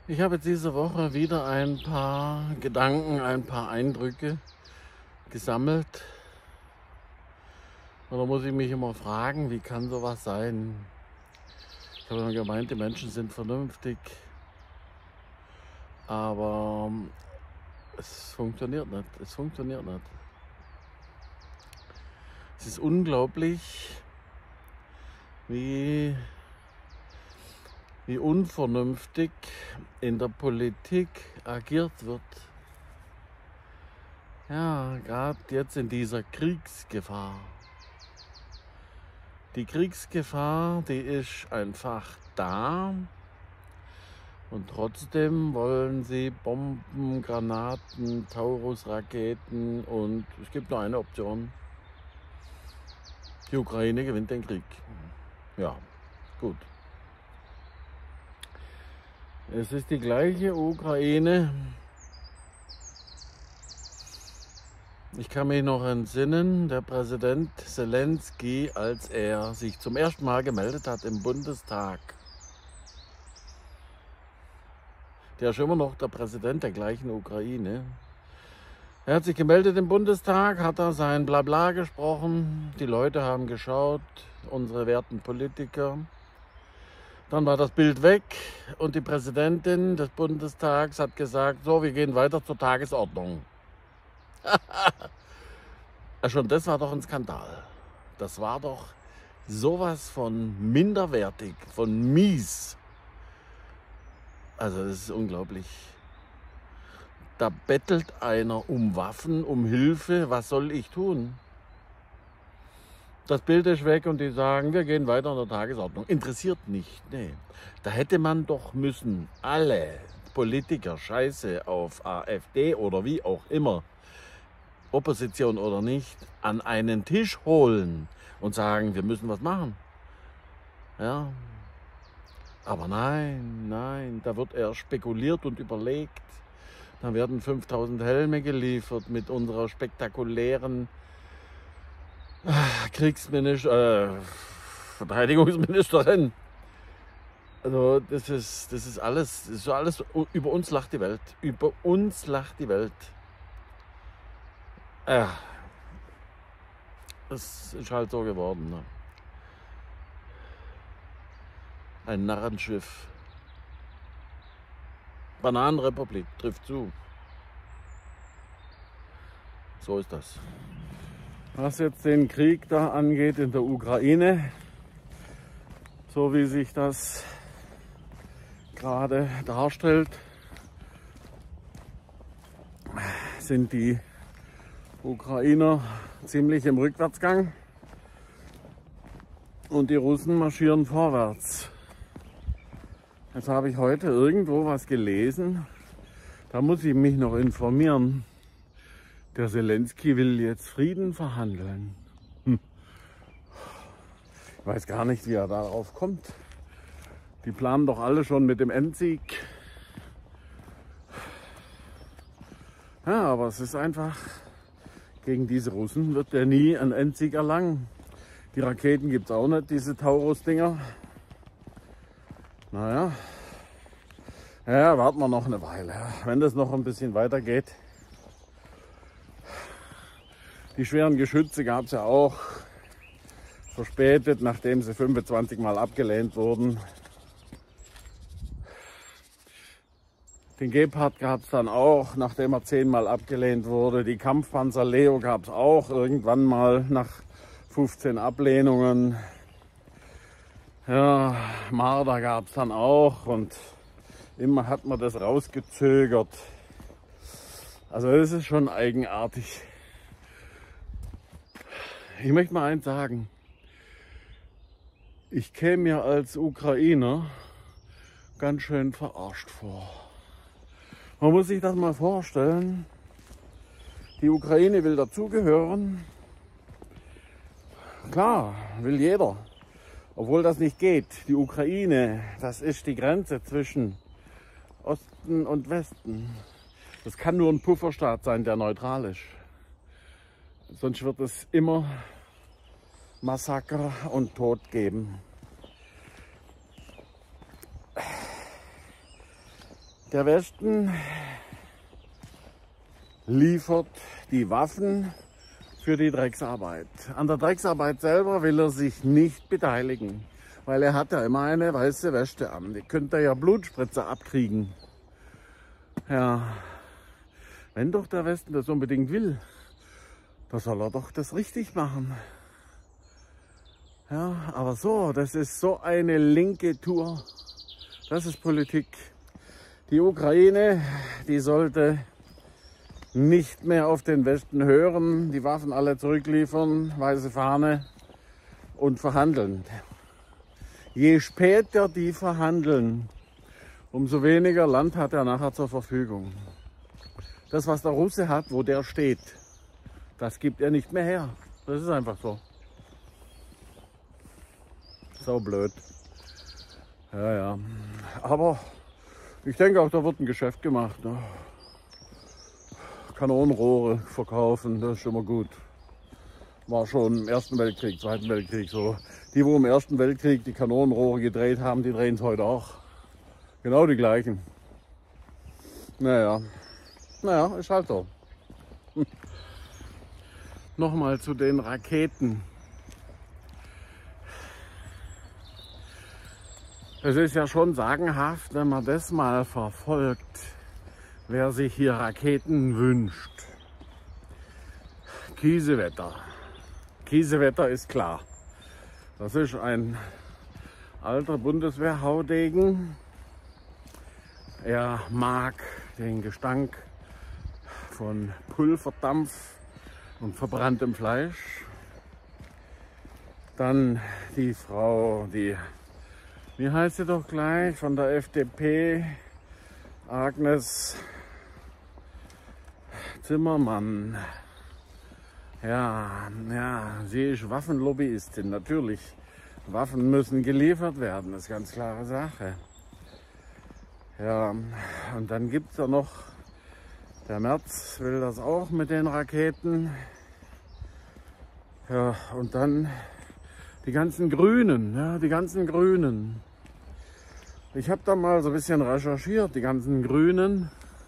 Ich habe jetzt diese Woche wieder ein paar Gedanken, ein paar Eindrücke gesammelt. Und da muss ich mich immer fragen, wie kann sowas sein? Ich habe immer gemeint, die Menschen sind vernünftig, aber es funktioniert nicht. Es funktioniert nicht. Es ist unglaublich, wie unvernünftig in der Politik agiert wird. Ja, gerade jetzt in dieser Kriegsgefahr. Die Kriegsgefahr, die ist einfach da. Und trotzdem wollen sie Bomben, Granaten, Taurus-Raketen und es gibt nur eine Option. Die Ukraine gewinnt den Krieg. Ja, gut. Es ist die gleiche Ukraine. Ich kann mich noch entsinnen, der Präsident Zelensky, als er sich zum ersten Mal gemeldet hat im Bundestag. Der ist immer noch der Präsident der gleichen Ukraine. Er hat sich gemeldet im Bundestag, hat da sein Blabla gesprochen. Die Leute haben geschaut, unsere werten Politiker. Dann war das Bild weg und die Präsidentin des Bundestags hat gesagt, so, wir gehen weiter zur Tagesordnung. Schon das war doch ein Skandal. Das war doch sowas von minderwertig, von mies. Also das ist unglaublich. Da bettelt einer um Waffen, um Hilfe. Was soll ich tun? Das Bild ist weg und die sagen, wir gehen weiter in der Tagesordnung. Interessiert nicht. Nee. Da hätte man doch müssen alle Politiker, Scheiße auf AfD oder wie auch immer, Opposition oder nicht, an einen Tisch holen und sagen, wir müssen was machen. Ja. Aber nein, da wird eher spekuliert und überlegt. Dann werden 5000 Helme geliefert mit unserer spektakulären Verteidigungsministerin. Also das ist alles, über uns lacht die Welt. Über uns lacht die Welt. Das ist halt so geworden. Ne? Ein Narrenschiff. Bananenrepublik trifft zu. So ist das. Was jetzt den Krieg da angeht in der Ukraine, so wie sich das gerade darstellt, sind die Ukrainer ziemlich im Rückwärtsgang und die Russen marschieren vorwärts. Jetzt habe ich heute irgendwo was gelesen, da muss ich mich noch informieren. Der Zelensky will jetzt Frieden verhandeln. Ich weiß gar nicht, wie er darauf kommt. Die planen doch alle schon mit dem Endsieg. Ja, aber es ist einfach, gegen diese Russen wird er nie einen Endsieg erlangen. Die Raketen gibt es auch nicht, diese Taurus-Dinger. Naja, ja, warten wir noch eine Weile. Wenn das noch ein bisschen weitergeht. Die schweren Geschütze gab es ja auch verspätet, nachdem sie 25 Mal abgelehnt wurden. Den Gepard gab es dann auch, nachdem er 10 Mal abgelehnt wurde. Die Kampfpanzer Leo gab es auch irgendwann mal nach 15 Ablehnungen. Ja, Marder gab es dann auch und immer hat man das rausgezögert. Also das ist schon eigenartig. Ich möchte mal eins sagen. Ich käme mir als Ukrainer ganz schön verarscht vor. Man muss sich das mal vorstellen. Die Ukraine will dazugehören. Klar, will jeder. Obwohl das nicht geht. Die Ukraine, das ist die Grenze zwischen Osten und Westen. Das kann nur ein Pufferstaat sein, der neutral ist. Sonst wird es immer Massaker und Tod geben. Der Westen liefert die Waffen für die Drecksarbeit. An der Drecksarbeit selber will er sich nicht beteiligen, weil er hat ja immer eine weiße Weste an. Die könnte ja Blutspritzer abkriegen. Ja, wenn doch der Westen das unbedingt will, dann soll er doch das richtig machen. Ja, aber so, das ist so eine linke Tour. Das ist Politik. Die Ukraine, die sollte nicht mehr auf den Westen hören, die Waffen alle zurückliefern, weiße Fahne und verhandeln. Je später die verhandeln, umso weniger Land hat er nachher zur Verfügung. Das, was der Russe hat, wo der steht, das gibt er nicht mehr her. Das ist einfach so. So blöd. Ja, ja. Aber ich denke auch, da wird ein Geschäft gemacht. Ne? Kanonenrohre verkaufen, das ist immer gut. War schon im Ersten Weltkrieg, Zweiten Weltkrieg so. Die, wo im Ersten Weltkrieg die Kanonenrohre gedreht haben, die drehen es heute auch. Genau die gleichen. Naja, ist halt so. Nochmal zu den Raketen. Es ist ja schon sagenhaft, wenn man das mal verfolgt, wer sich hier Raketen wünscht. Kiesewetter. Kiesewetter ist klar. Das ist ein alter Bundeswehrhaudegen. Er mag den Gestank von Pulverdampf und verbranntem Fleisch. Dann die Frau, wie heißt sie doch gleich, von der FDP, Agnes Zimmermann. Ja, sie ist Waffenlobbyistin, natürlich. Waffen müssen geliefert werden, das ist ganz klare Sache. Ja, und dann gibt es ja noch, der Merz will das auch mit den Raketen. Ja, und dann die ganzen Grünen, ja, die ganzen Grünen. Ich habe da mal so ein bisschen recherchiert, die ganzen Grünen.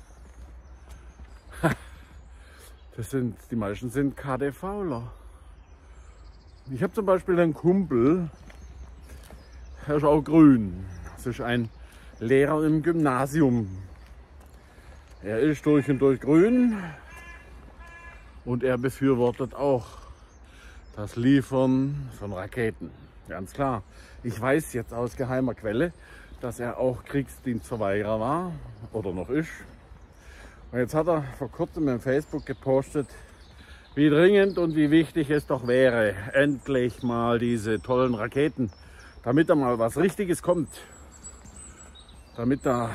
Die meisten sind KDVler. Ich habe zum Beispiel einen Kumpel, der ist auch grün. Das ist ein Lehrer im Gymnasium. Er ist durch und durch grün und er befürwortet auch das Liefern von Raketen. Ganz klar. Ich weiß jetzt aus geheimer Quelle, dass er auch Kriegsdienstverweigerer war oder noch ist. Und jetzt hat er vor kurzem in Facebook gepostet, wie dringend und wie wichtig es doch wäre, endlich mal diese tollen Raketen, damit da mal was Richtiges kommt. Damit da,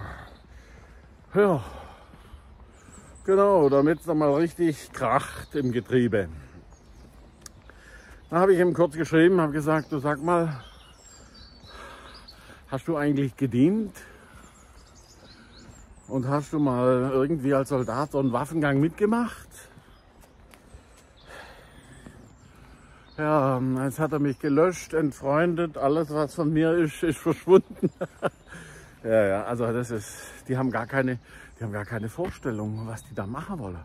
ja, genau, damit es da mal richtig kracht im Getriebe. Da habe ich ihm kurz geschrieben, habe gesagt, du sag mal, hast du eigentlich gedient? Und hast du mal irgendwie als Soldat so einen Waffengang mitgemacht? Ja, jetzt hat er mich gelöscht, entfreundet, alles was von mir ist verschwunden. Ja, also die haben gar keine Vorstellung, was die da machen wollen.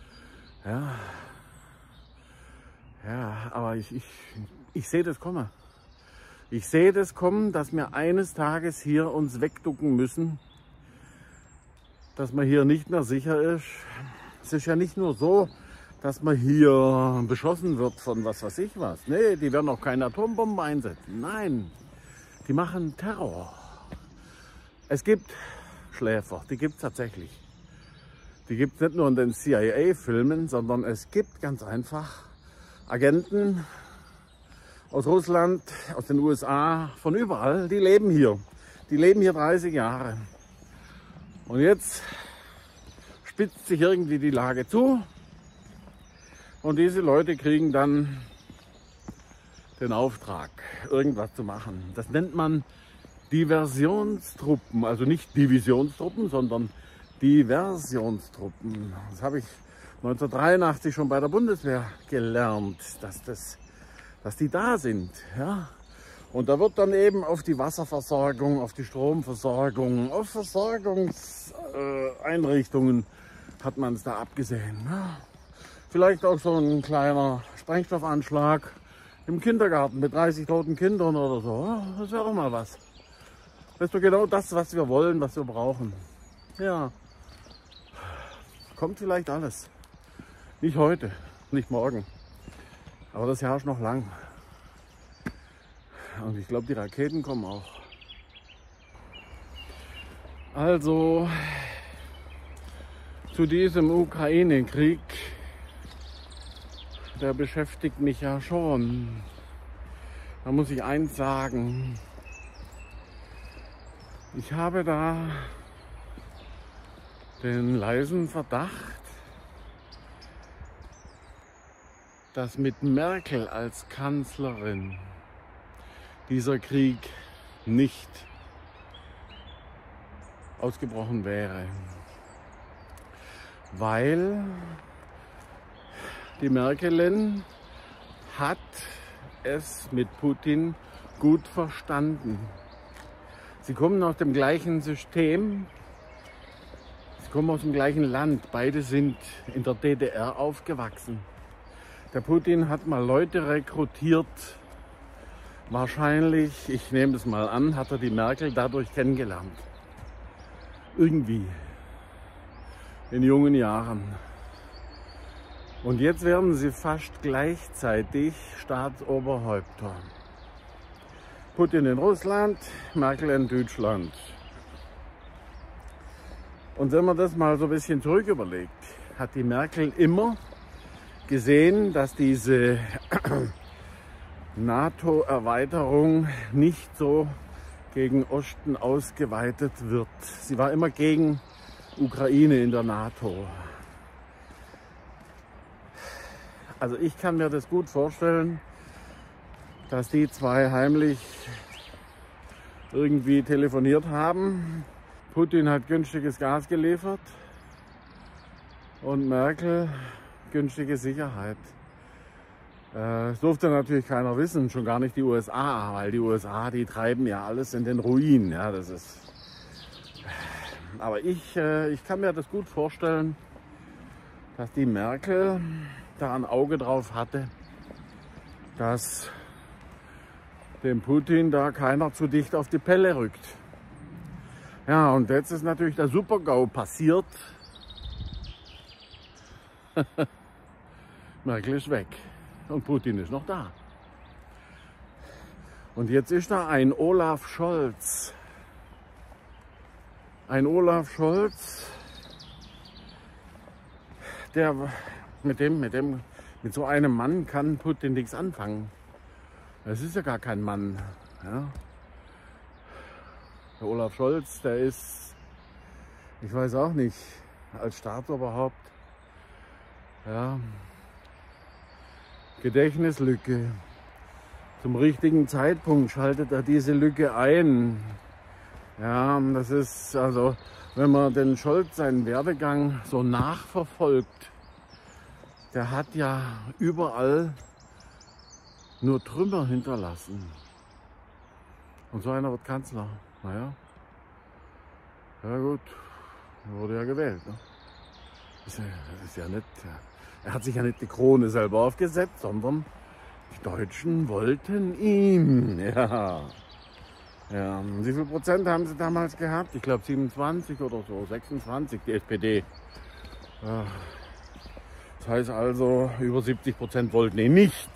Ja, aber ich sehe das kommen. Ich sehe das kommen, dass wir eines Tages hier uns wegducken müssen, dass man hier nicht mehr sicher ist. Es ist ja nicht nur so, dass man hier beschossen wird von was weiß ich was. Nee, die werden auch keine Atombomben einsetzen. Nein, die machen Terror. Es gibt Schläfer, die gibt es tatsächlich. Die gibt es nicht nur in den CIA-Filmen, sondern es gibt ganz einfach Agenten aus Russland, aus den USA, von überall, die leben hier. Die leben hier 30 Jahre. Und jetzt spitzt sich irgendwie die Lage zu und diese Leute kriegen dann den Auftrag, irgendwas zu machen. Das nennt man Diversionstruppen, also nicht Divisionstruppen, sondern Diversionstruppen. Das habe ich 1983 schon bei der Bundeswehr gelernt, dass die da sind. Ja? Und da wird dann eben auf die Wasserversorgung, auf die Stromversorgung, auf Versorgungseinrichtungen hat man es da abgesehen. Ja. Vielleicht auch so ein kleiner Sprengstoffanschlag im Kindergarten mit 30 toten Kindern oder so. Ja, das wäre doch mal was. Das ist doch genau das, was wir wollen, was wir brauchen. Ja, kommt vielleicht alles. Nicht heute, nicht morgen. Aber das Jahr ist noch lang. Und ich glaube, die Raketen kommen auch. Also zu diesem Ukraine-Krieg, der beschäftigt mich ja schon. Da muss ich eins sagen. Ich habe da den leisen Verdacht, dass mit Merkel als Kanzlerin dieser Krieg nicht ausgebrochen wäre, weil die Merkelin hat es mit Putin gut verstanden. Sie kommen aus dem gleichen System, sie kommen aus dem gleichen Land, beide sind in der DDR aufgewachsen. Der Putin hat mal Leute rekrutiert. Wahrscheinlich, ich nehme es mal an, hat er die Merkel dadurch kennengelernt. Irgendwie. In jungen Jahren. Und jetzt werden sie fast gleichzeitig Staatsoberhäupter. Putin in Russland, Merkel in Deutschland. Und wenn man das mal so ein bisschen zurück überlegt, hat die Merkel immer gesehen, dass diese NATO-Erweiterung nicht so gegen Osten ausgeweitet wird. Sie war immer gegen Ukraine in der NATO. Also ich kann mir das gut vorstellen, dass die zwei heimlich irgendwie telefoniert haben. Putin hat günstiges Gas geliefert und Merkel günstige Sicherheit. Das durfte natürlich keiner wissen, schon gar nicht die USA, weil die USA, die treiben ja alles in den Ruin. Ja, das ist. Aber ich kann mir das gut vorstellen, dass die Merkel da ein Auge drauf hatte, dass dem Putin da keiner zu dicht auf die Pelle rückt. Ja, und jetzt ist natürlich der Super-GAU passiert. Merkel ist weg. Und Putin ist noch da. Und jetzt ist da ein Olaf Scholz. Ein Olaf Scholz, der mit so einem Mann kann Putin nichts anfangen. Das ist ja gar kein Mann. Ja? Der Olaf Scholz, der ist, ich weiß auch nicht, als Staatsoberhaupt, ja, Gedächtnislücke. Zum richtigen Zeitpunkt schaltet er diese Lücke ein. Ja, das ist also, wenn man den Scholz seinen Werdegang so nachverfolgt, der hat ja überall nur Trümmer hinterlassen. Und so einer wird Kanzler. Naja, ja gut, er wurde ja gewählt. Ne? Das ist ja nicht. Er hat sich ja nicht die Krone selber aufgesetzt, sondern die Deutschen wollten ihn. Ja. Ja. Wie viel Prozent haben sie damals gehabt? Ich glaube 27 oder so, 26, die SPD. Ja. Das heißt also, über 70% wollten ihn nicht.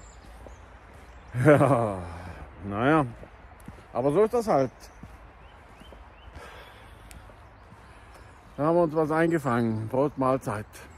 Ja, naja, aber so ist das halt. Da haben wir uns was eingefangen. Prost, Mahlzeit.